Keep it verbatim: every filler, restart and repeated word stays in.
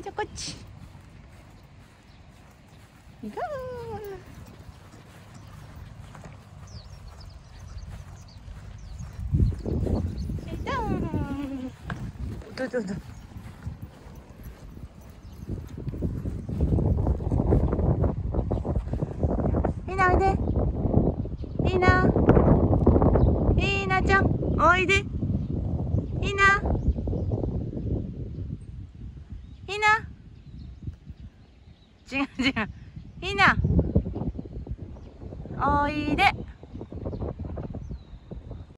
じゃこっちゴー。どどど。ひなおいで。ひな。ひなちゃん、おいで。ひな。ひな。違う違う。ひな。おいで。